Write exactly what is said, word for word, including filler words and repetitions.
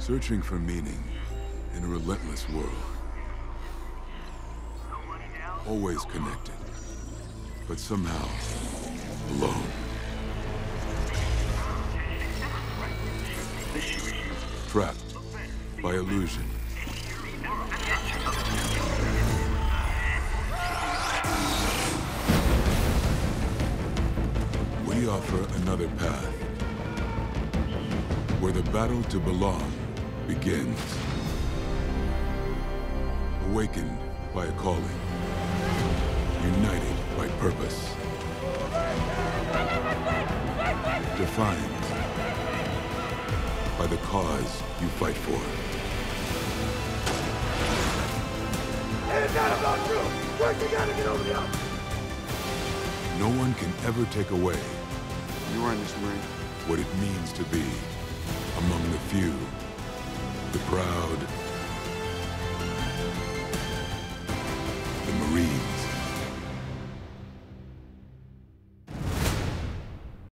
Searching for meaning in a relentless world. Always connected, but somehow alone. Trapped by illusion. We offer another path, where the battle to belong begins. Awakened by a calling, united by purpose, defined by the cause you fight for. It's not about you! Work together, get over the odds! No one can ever take away You earned this, Marine. what it means to be among the few.